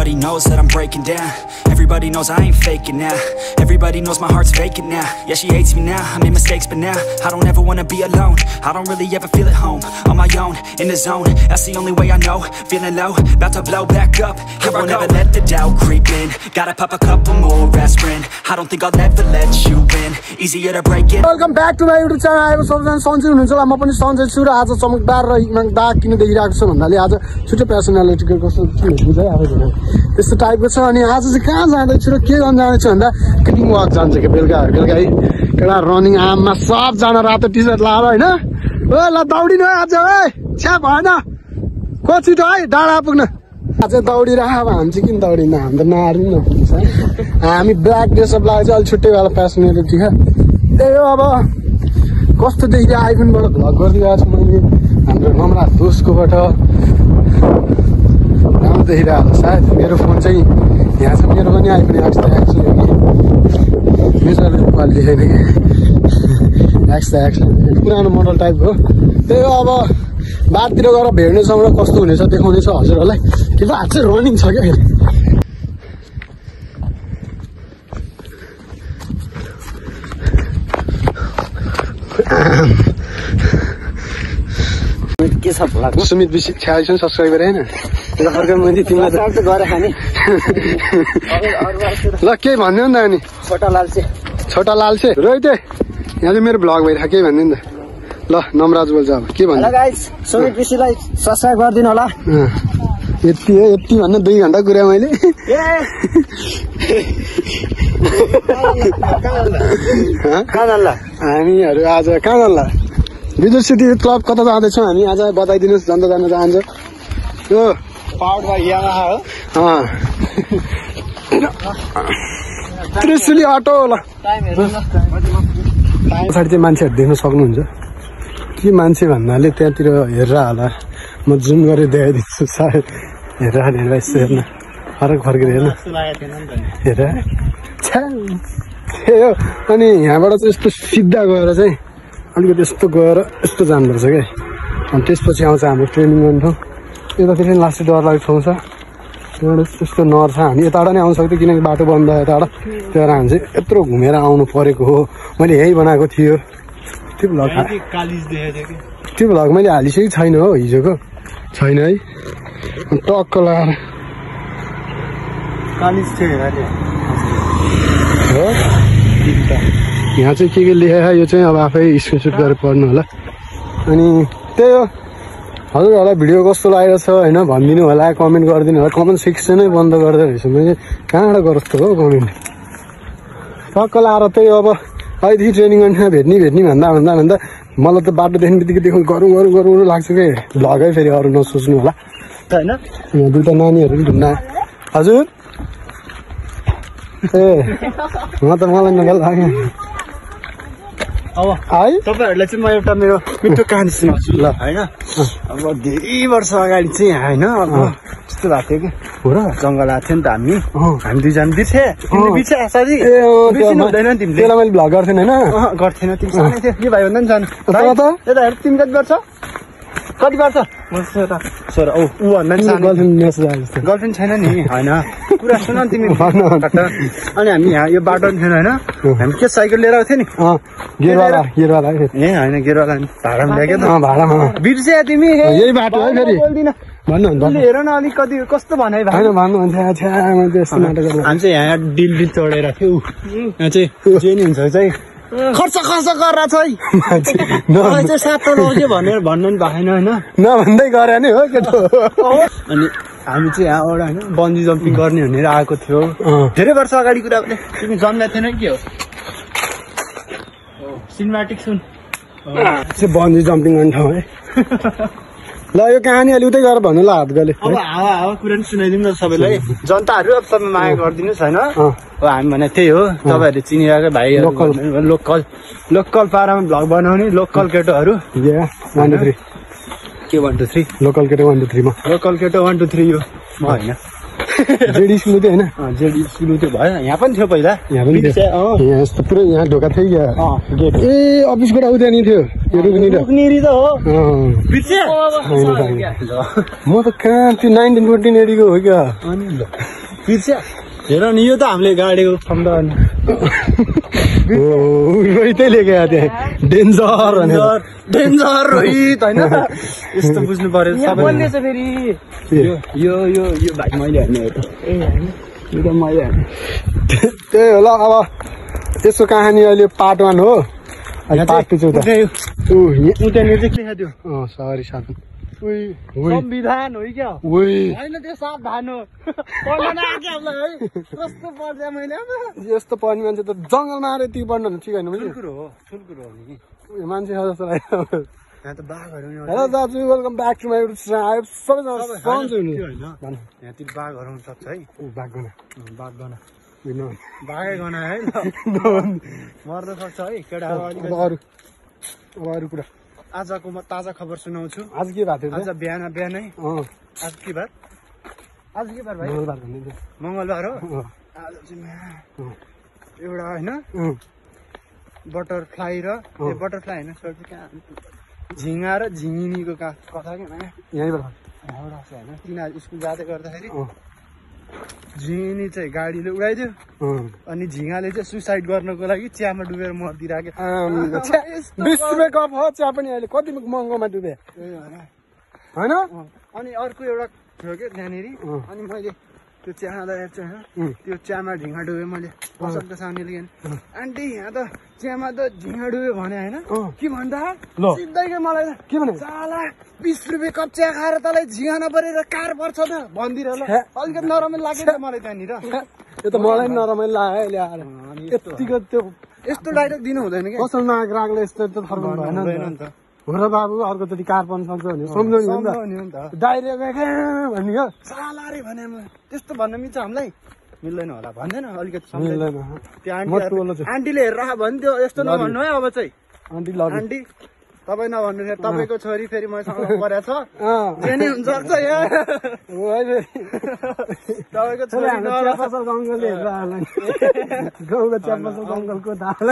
Everybody knows that I'm breaking down. Everybody knows I ain't faking now. Everybody knows my heart's vacant now. Yeah, she hates me now, I made mistakes, but now I don't ever wanna be alone. I don't really ever feel at home. On my own, in the zone, that's the only way I know. Feeling low, about to blow back up. I won't ever let the doubt creep in. Gotta pop a couple more aspirin. I don't think I'll ever let you in. Easier to break it. Welcome back to my YouTube channel. I was सबजना सन्चै हुनुहुन्छ होला, म पनि सन्चै छु र आज चमकदार र इमानदार किन देखिरहेको छु भन्दाले आज छुट्टै पर्सनालिटीको कस्तो के हुन्छ है आफै भन्छ त्यस्तो टाइपको छ। अनि आज चाहिँ कहाँ जाँदैछु र के गर्न जाँदैछु भन्दा किपिङ वक जान्छ के बेलुका है एउटा रनिङ आममा सबजना रातो टी सर्ट लाएर होइन ओ ल दौडिनु है आज है छ्या भएन को छिटो है डाँडा पुग्न आज दौडिरह अब हामी चाहिँ किन दौडिन्न हामी त नहार्नु न हामी ब्ल्याक ड्रेसअप लगाएर चाहिँ अलिक छुट्टै वाला पर्सनालिटी है। त्यही हो अब कस्तो देखियो आइफोनबाट भ्लग गरिदिरहेको छु मैले हाम्रो नम्रा दोस्तकोबाट राम्रो देखिरहेको होला सायद। मेरो फोन चाहिँ यहाँ छ, मेरो पनि आइफोन एक्स त एक्स हो कि मेरो क्वालिटी छैन कि एक्स त एक्स पुरानो मोडल टाइपको। त्यही हो अब बाटोतिर गएर भेट्नेछौँ र कस्तो हुनेछ देखाउनेछ हजुरहरूलाई। कि त आज चाहिँ रनिङ छ क्या के छ भ्लग सुमित विशी 46 सब्सक्राइबर हैन अर्को मैले तिमीलाई गरे खाने ल के भन्नु नि अनि छोटा लालसे रोहित यहाँ चाहिँ मेरो भ्लग भइरहेको के भन्नु नि त ल नमराज बोल्छ अब के भन्नु गाइस सुमित विशीलाई सब्स्क्राइब गरिदिनु होला यति हो यति भन्न 2 घण्टा कुरा मैले हामीहरू आज कहाँ जान्ला विजुअल सिटी क्लब कता जाँदैछौँ हामी आज बताइदिनुहोस् जनता जान चाहन्छ यो पावर्ड बाइ यामाहा हो त्रिशुली अटो ल पछाडि चाहिँ मान्छेहरू देख्न सक्नुहुन्छ के मान्छे भन्नाले त्यहाँतिर हेरेर होला म जुम गरेर देखाइदिन्छु सायद हेरेर यसो हेर्न फर्केर हेर्न हेर अनि यहाँबाट चाहिँ यस्तो सिधा गएर चाहिँ अलिकति यस्तो गएर यस्तो जानुपर्छ क्या। अनि त्यसपछि आउँछ हाम्रो ट्रेनिङ गर्ने ठाउँ यतातिर लास्टै डर लाग्ने ठाउँ छ एउटा यस्तो नर छ। हामी यताबाट नै आउन सक्थ्यो किनकि बाटो बन्द यताबाट त्यही भएर हामी चाहिँ यत्रो घुमेर आउनु परेको हो। मैले यही बनाएको थियो त्यो भ्लग मैले हालिसकेको छैन हो हिजोको छैन है टक्क लगाएर हो यहाँ चाहिँ के लेखेको यो चाहिँ अब आफै स्क्रिनसट गरेर पढ्नु होला। अनि त्यही हो हजुरहरूलाई भिडियो कस्तो लागेको छ होइन भनिदिनु होला कमेन्ट गरिदिनु होला। कमेन्ट सेक्सनै बन्द गर्दो रहेछ मैले कहाँबाट गरोस् त हो कमेन्ट टक्क लाएर त्यही अब अहिलेदेखि ट्रेनिङ गर्ने भेट्ने भन्दा मलाई त बाटो देख्ने बित्तिकै गरौँ लाग्छ कि भ्लगै फेरि अरू नसोच्नु होला होइन। यहाँ दुईवटा नानीहरू पनि घुम्न हजुर ए म त मलाई नगल लाग्यो अब है तपाईँहरूलाई चाहिँ म एउटा मेरो मिठो कहानी सुनाउँछु ल होइन। अब धेरै वर्ष अगाडि चाहिँ होइन अब यस्तो भएको थियो कि हो र जङ्गल आएको थियो नि त हामी दुईजना बिर्से साथी हुँदैन तिमीले त्यसलाई मैले भ्लग गर्थेन होइन गर्थेन तिमी सानै थियो के भाइ भन्दा नि जानु यता हेर तिमी कति वर्ष छोरा ऊ भन्दा गर्लफ्रेन्ड छैन नि होइन कुरा सुन तिमी अनि हामी यहाँ यो बाटो नि थिएन होइन हामी के साइकल लिएर आएको थियो नि गेरवाला ए होइन गेरवाला भाडामा ल्याएको त भाडामा बिर्से तिमी यही बाटो है फेरि भन्नु हेर न अलिक कति कस्तो भने भाइ भन्नुहुन्थ्यो हामी चाहिँ यहाँ डिल चढेर थियो यहाँ चाहिँ जे नि हुन्छ चाहिँ खर्च गरेर छ है सातो लग्यो भनेर भन्नु नि भएन होइन नभन्दै गरे नि हो केटो। अनि हामी चाहिँ यहाँबाट होइन बन्जी जम्पिङ गर्ने भनेर आएको थियो धेरै वर्ष अगाडि कुरा भने तिमी जन्मेको थिएन कि हो सिनेमेटिक सुन चाहिँ बन्जी जम्पिङ गर्ने ठाउँ है ल यो कहानी अलि उतै गएर भन्नु ल हात गले अब हावा कुरा नि सुनाइदिउँ न सबैलाई जनताहरू अब सबै माया गरिदिनुहोस् होइन। अब हामी भने त्यही हो तपाईँहरूले चिनिरहेको भाइ लोकल पारामा भ्लग बनाउने लोकल केटोहरू 1 2 3 के 1 2 3 लोकल केटो 1 2 3 मा लोकल केटो 1 2 3 यो म होइन जेडी स्कुल थियो होइन जेडी स्कुल थियो भयो यहाँ पनि थियो पहिला यहाँ यस्तो पुरै यहाँ ढोका थियो क्या ए अफिसबाट आउँदै नि थियो रुक्नेरी त हो म त कहाँ त्यो 1914 एडीको हो क्या अनि बिर्स्या हेर नि यो त हामीले गाडीको खम्बा त्यही लेखेको त्यहाँ डेन्जर डेन्जर रोहित होइन यस्तो बुझ्नु पर्यो यो भाइ मैले हान्ने हो यो त मैले हाने त्यही होला अब त्यसको कहानी अहिले पार्ट 1 हो पार्ट 2 चाहिँ त्यहाँनिर चाहिँ के खायो सरी साथी संविधान हो क्या होइन त्यो सावधान हो यस्तो पढ्ने मान्छे त जङ्गलमा आएर यति पढ्नु ठिक होइन ठुल कुरो हो नि मान्छे जस्तो लाग्यो यहाँ त बाघहरू हेलो दाजु welcome back to my YouTube channel सबैजना सन्चै हुनु हैन यहाँतिर बाघहरू हुन सक्छ है बाघ गना बाघै गना है मर्न सक्छ है केटाहरू अरू कुरा आजको म ताजा खबर सुनाउँछु आज के बात आज बिहानै आज के बात भाइ मंगलबार हो आज चाहिँ एउटा होइन बटरफ्लाई र बटरफ्लाई होइन सर कहाँ झिङ्गा र झिङ्गिनीको कथा के यहीँबाट एउटा छ होइन तिनीहरू स्कुल जाँदै गर्दाखेरि झिङ्गिनी चाहिँ गाडीले उडाइदियो अनि झिङ्गाले चाहिँ सुसाइड गर्नको लागि चियामा डुबेर मर्दिरहेको 20 रुपियाँ कप हो चिया पनि अहिले कति महँगोमा डुबे होइन अनि अर्को एउटा थियो कि त्यहाँनिर अनि मैले त्यो चिया खाँदा चाहिँ त्यो चियामा झिङ्गा डुब्यो मैले पसलको सामने आन्टी यहाँ त चियामा त झिङ्गा डुब्यो भने होइन के भन्दा सिधै मलाई के भने साला 20 रुपियाँ कप चिया खाएर तँलाई झिङ्गा नपरेर कार पर्छ त भनिदिएर अलिकति नरमाइलो लाग्यो मलाई त्यहाँनिर त्यो त मलाई नरमाइलो लाग्यो ल्याएर यतिको त्यो यस्तो डाइरेक्ट दिनु हुँदैन कि पसलमा ग्राहकले यस्तो त फर्काउनु भएन नि त हो र बाबु अर्कोचोटि कार पर्न सक्छ भने सम्झाउने हो नि त डाइरेक्ट भन्यो साला रे भने त्यस्तो भन्न मिल्छ हामीलाई मिल्दैन होला भन्दैन अलिकति मिल्दैन त्यो आन्टीले हेरेर भन्थ्यो यस्तो नभन्नु है अब चाहिँ आन्टी तपाईँ नभन्नु तपाईँको छोरी फेरि मसँग परेको छ जे नै हुन सक्छ यहाँ तपाईँको छोरी पसल अङ्कलले हेरेर गाउँको चिया पसल अङ्कलको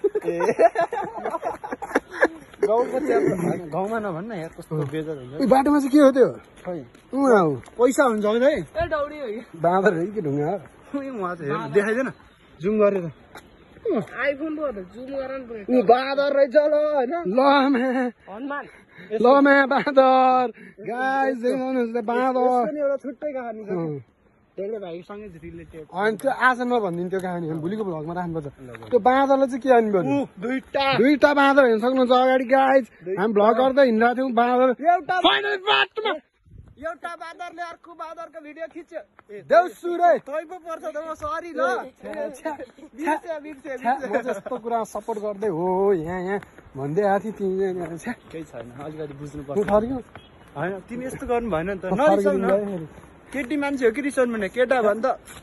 गाउँमा नभन्न यार कस्तो बेजार हुन्छ बाटोमा चाहिँ के हो त्यो पैसा हुन्छ है बाँदर हो कि ढुङ्गा देखाइदेन जुम गरेर आइफोन जुम गरेर बाँदर रहेछ ल होइन ल बाँदर गाइस देख्नुहुन्छ बाँदर एउटा छुट्टै कहानी छ भाइसँगै रिलेटेड अनि त्यो आज नभनिदिनु त्यो कहानी भोलिको भ्लगमा राख्नुपर्छ त्यो बाँदरलाई चाहिँ के हान्नु पर्यो दुईटा बाँदर हेर्न सक्नुहुन्छ अगाडि गाइज हामी भ्लग गर्दै हिँडिरहेको थियौँ बाँदर एउटा बाँदरले अर्को बाँदरको भिडियो खिच्यो देउसुरे तै पो पर्छ त म सरी ल यस्तो कुरा सपोर्ट गर्दै हो यहाँ भन्दै आएको थिएँ तिमी केही छैन अलिकति बुझ्नु पर्छ होइन तिमी यस्तो गर्नु भएन नि त केटी मान्छे हो कि रिसाउनु भने केटा भन् त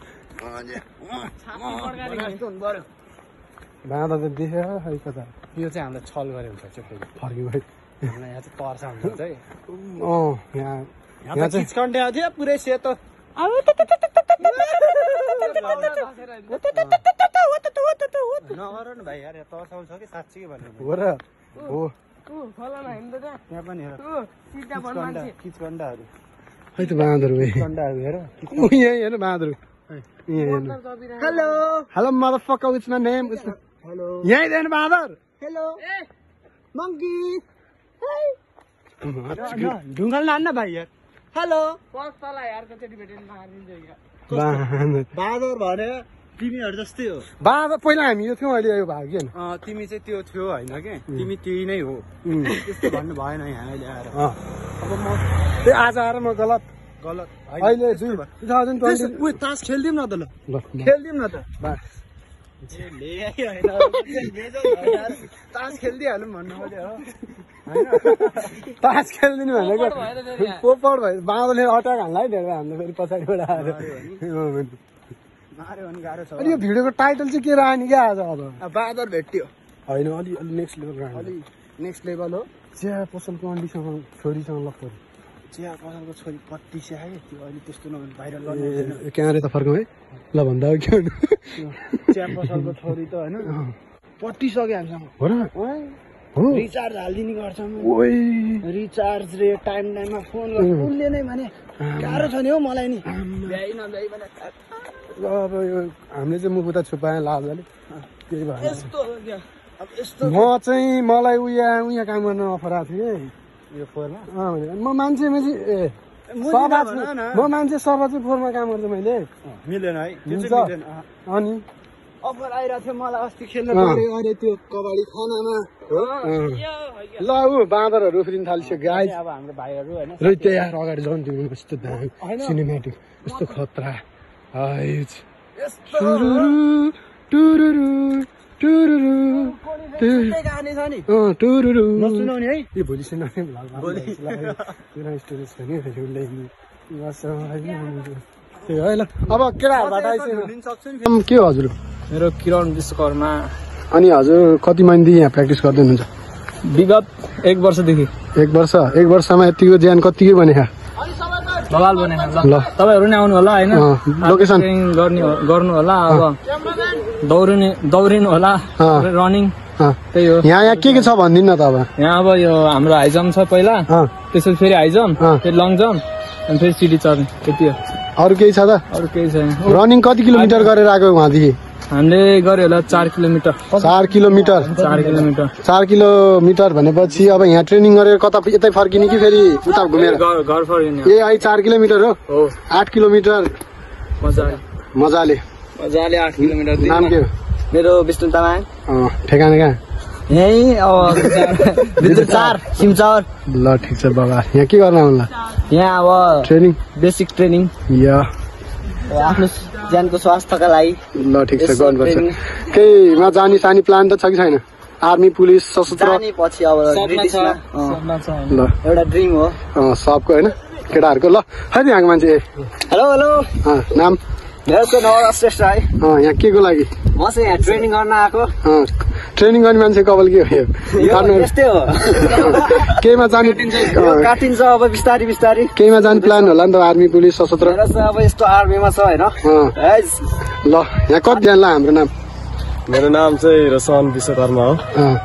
बाँदर त देख्यो खै कता यो चाहिँ हामीलाई छल गरे हुन्छ फर्क्यो भाइ हामीलाई यहाँ चाहिँ पर्सा हुन्छ है यहाँ चाहिँ खिचकन्टे आएको थियो पुरै सेतो नगर न भाइ यार तर्साउँछ कि साँच्चीकै भन्नु हो र हो त्यहाँ पनि हेर किचकन्डाहरू खै त बाँदर कन्डाहरू हेर यहीँ हेर बाँदर hello motherfucker it's my name hello यहीँ देन बाँदर हेलो मंकी ढुङ्गा लान्न भाइ यार हेलो बाँदर भने तिमीहरू जस्तै हो बाँदर पहिला हामी यो थियौँ अहिले यो भाग्यो तिमी चाहिँ त्यो थियो होइन कि तिमी त्यही नै हो त्यस्तो भन्नु भएन यहाँ अहिले आएर अब म त्यही आज आएर म गलत अहिले 2020 तास खेलिदिउँ न त ल खेलिदिउँ न त तास खेलिदिइहालौँ भन्नु मैले हो तास खेलिदिनु भनेको पोपट भयो बाँदरले अट्याक हाल्ला है धेरै हाम्रो फेरि पछाडिबाट आएर मार्यो भने गाह्रो छ अनि यो भिडियोको टाइटल चाहिँ के राख्ने क्या आज अब बाँदर भेट्यो होइन अलि नेक्स्ट लेभल अलि नेक्स्ट लेभल हो चिया पसलको अन्डीसँग छोरीसँग लक्ष्य चिया पसलको छोरी पट्टी स्यायो त्यो अहिले त्यस्तो नभए भाइरल गर्नु क्यामेरा त फर्काउँ है ल भन्दा के भन्नु चिया पसलको छोरी त होइन पट्टी सक्यो हामीसँग हो र रिचार्ज हालिदिने गर्छौँ रिचार्ज रे टाइममा फोन गर्छ उसले नै भने गाह्रो छ नि हौ मलाई नि भ्याइ नभ्याइ भने अब यो हामीले चाहिँ मुख उता छुपाएँ लाजले त्यही भएर म चाहिँ मलाई उहाँ काम गर्न अफर आएको थियो कि यो फोरमा म मान्छे म मान्छे सभा चाहिँ फोरमा काम गर्छु मैले मिलेन है अनि अफर आइरहेको थियो मलाई अस्ति खेल्न पर्यो अरे त्यो कबड्डी खानामा ल ऊ बाँदरहरू उफ्रिन थालिसक्यो गाइस अब हाम्रो भाइहरू होइन र त्यहाँ अगाडि जाउँ त्यो यस्तो दामी सिनेमेटिक यस्तो खतरा हाइज टुरुरु टुरुरु टुरुरु नसुनाउने है यो भोलि सुनाउने स्टोरेज पनि त्यही है ल अब केटाहरूबाट के हो हजुर मेरो किरण विश्वकर्मा अनि हजुर कति महिनादेखि यहाँ प्र्याक्टिस गर्दै हुनुहुन्छ विगत 1 वर्षदेखि 1 वर्षमा यतिको ज्यान कतिकै बनेका बवाल बनेको ल तपाईहरु नि आउनु होला हैन लोकेसन गर्नु होला अब दौडिनु होला रनिङ त्यही हो यहाँ के छ भन्दिन न त अब यहाँ अब यो हाम्रो हाई जम्प छ पहिला त्यसपछि फेरि हाई जम्प फेरि लङ जम्प अनि फेरि सिडी चढ्ने त्यति हो अरु केही छ त अरु केही छैन रनिङ कति किलोमिटर गरेर आएको वहाँदेखि हामीले गर्यो होला 4 किलोमिटर 4 किलोमिटर 4 किलोमिटर भनेपछि अब यहाँ ट्रेनिङ गरेर कता यतै फर्किने कि फेरि उता घुमेर घर फर्किने ए आई 4 किलोमिटर हो 8 किलोमिटर मजाले 8 किलोमिटर नाम के हो मेरो विष्णु तामाङ ठेगाना कहाँ यही अब विद्युत 4 सिमचौर ल ठिक छ बाबा यहाँ के गर्न आउला यहाँ अब ट्रेनिङ बेसिक ट्रेनिङ या आफ्नो ज्यानको स्वास्थ्यका लागि ल ठिक छ गर्नुपर्छ केहीमा जाने सानी प्लान त छ कि छैन आर्मी पुलिस सशस्त्र जाने पछि अब ब्रिटिसमा ल एउटा ड्रिम हो सबको हैन केटाहरुको ल है यहाँको मान्छे हेलो नाम मेरो चाहिँ नवराज श्रेष्ठ है यहाँ के को लागि म चाहिँ यहाँ ट्रेनिङ गर्न आएको ट्रेनिङ गर्ने मान्छे कपाल के हो यस्तै हो केमा जाने काटिन्छ अब बिस्तारी केमा जाने प्लान होला नि त आर्मी पुलिस सशस्त्र मेरो चाहिँ अब यस्तो आर्मीमा छ हैन ल यहाँ कति जना हाम्रो नाम मेरो नाम चाहिँ रोशन विश्वकर्मा हो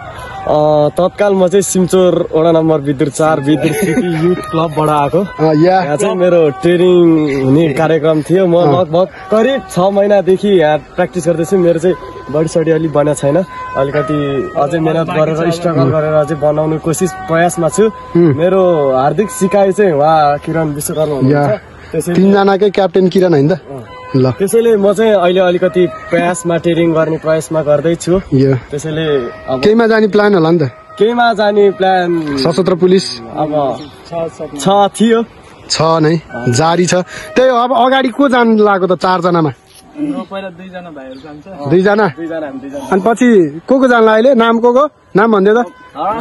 तत्काल म चाहिँ सिमचोर वडा नम्बर विद्युत 4 विद्युत सिटी युथ क्लबबाट आएको यहाँ चाहिँ मेरो ट्रेनिङ हुने कार्यक्रम थियो म लगभग करिब 6 महिनादेखि यहाँ प्र्याक्टिस गर्दैछु मेरो चाहिँ बडी सडी अलि बनेको छैन अलिकति अझै मेहनत गरेर स्ट्रगल गरेर अझै बनाउने कोसिस प्रयासमा छु मेरो हार्दिक सिकाइ चाहिँ उहाँ किरण विश्वकर्मा हुनुहुन्छ 3 जनाकै क्याप्टेन किरण हैन त ल त्यसैले म चाहिँ अहिले अलिकति प्रयासमा ट्रेनिङ गर्ने प्रयासमा गर्दैछु त्यसैले केहीमा जाने प्लान होला नि त केहीमा जाने प्लान सशस्त्र पुलिस अब थियो छ नै जारी छ त्यही हो अब अगाडि को जान लाग्यो त 4 जनामा पहिला 2 जना भाइहरु जान्छ 2 जना अनि पछि को जान लाग्यो नाम को नाम भन्दै त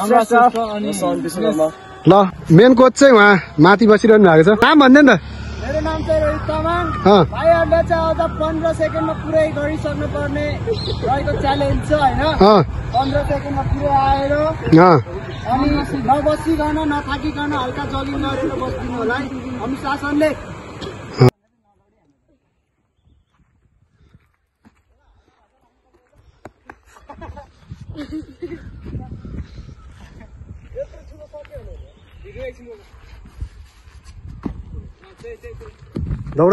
ल मेन कोच चाहिँ उहाँ माथि बसिरहनु भएको छ नाम भन्दै नि त मेरो नाम चाहिँ रोहित तामाङ भाइहरुले चाहिँ अझ 15 सेकेन्डमा पुरै गरिसक्नु पर्ने रहेको च्यालेन्ज छ हैन 15 सेकेन्डमा पुरै आएर अनि नबसिकन नथाकिकन हल्का जगिङ गरेर बस्दिनु होला है अनुशासनले दौड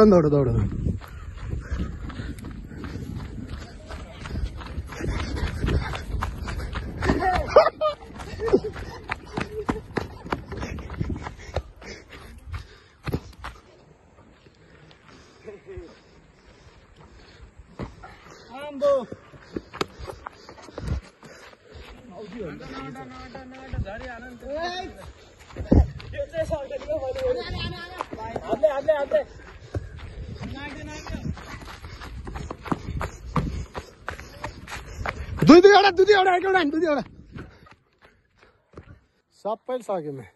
दुईवटा सबै सक्यो म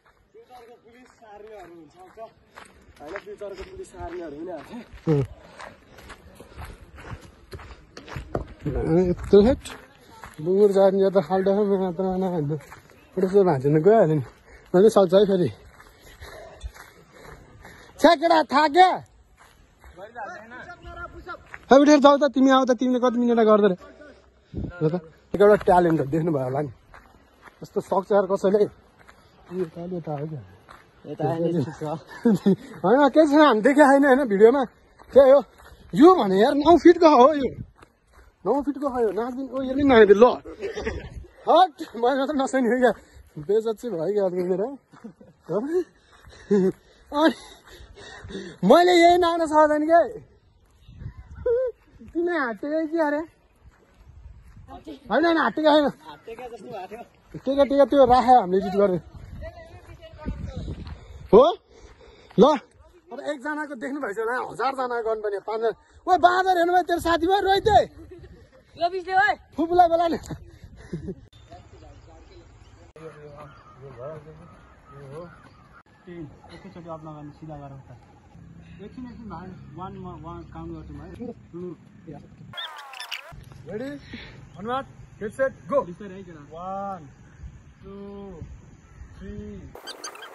बुगुर जाने त खाल्टा यस्तो भाँच्नु गइहाल्यो नि मैले सक्छ है फेरि छ्याकेडा थाक्यो उठेर जाऊ त तिमी आऊ त तिमीले कति मिनट गर्दै एउटा ट्यालेन्ट हो देख्नु भयो होला नि यस्तो सक्छ यार कसैले होइन केही छैन हामी देखे होइन होइन भिडियोमा त्यही हो यो भने यार 9 फिटको हो यो 9 फिटको हो यो नाच्दिन ओ यसले नाच्दिन ल हट मैले त नसैनी हो क्या बेइज्जत चाहिँ भयो क्या मेरो अनि मैले यही नाच्न सक्दैन के तिमी हाटेकै के अरे होइन हाटेकै होइन टेका त्यो राख्यो हामीले एडिट गरेर हो ल अब एकजनाको देख्नु भएछ होला 1000 जना गर्नुपर्ने 5 ओ बाँदर हेर्नु भयो तेरो साथी भयो रोहित फुपूलाई बोलाले एकैचोटि अप्ला गर्ने सिधा गरेर उता एकछिन भाइ 1 काउन्ट गर्छु भाइ रेडी धन्यवाद गेट सेट गो 1 2 3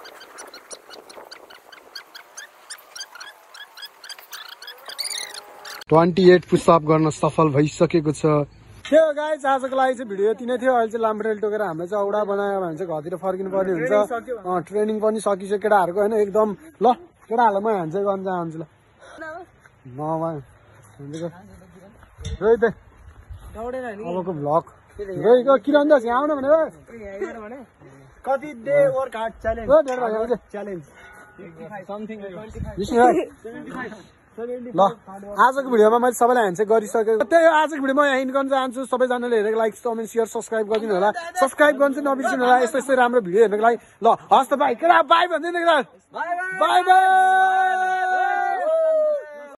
28 पुसअप गर्न सफल भइसकेको छ त्यो गाइस आजको लागि चाहिँ भिडियो यति नै थियो अहिले चाहिँ लाम्ब्रेल टोकेर हामीले चाहिँ औडा बनायो भने चाहिँ घरतिर फर्किनु पर्ने हुन्छ ट्रेनिङ पनि सकिसक्यो केटाहरूको होइन एकदम ल केटाहरूलाई म ह्यान्ड चाहिँ गर्न चाहन्छु ल अबको भ्लग रोहिको किरण दास यहाँ आउन भनेर कति डे वर्कआउट च्यालेन्ज ल आजको भिडियोमा मैले सबैलाई ह्यान्ड चाहिँ गरिसकेको त्यही हो आजको भिडियोमा यहाँ इन गर्न चाहन्छु सबैजनाले हेरेको लाइक कमेन्ट सेयर सब्सक्राइब गरिदिनु होला सब्सक्राइब गर्नु चाहिँ नबिर्सिनु होला यस्तो यस्तै राम्रो भिडियो हेर्नको लागि ल हस् त भाइ केटा बाई भन्दैन बाई बाई